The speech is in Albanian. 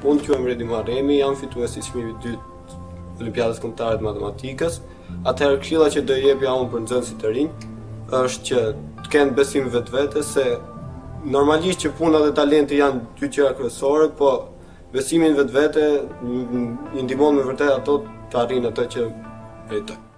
Unë quhem Redi Muharremi, jam fituesi i çmimit të dytë Olimpiadës Kombëtare të Matematikës. Atëherë këshilla që do jepja unë për nxënësit të rinj është që të kenë besim vetvete, se normalisht që puna dhe talenti janë dy gjëra kryesore, po besimin vetvete i ndihmon me vërtet ato të arrijnë atë që meritojnë.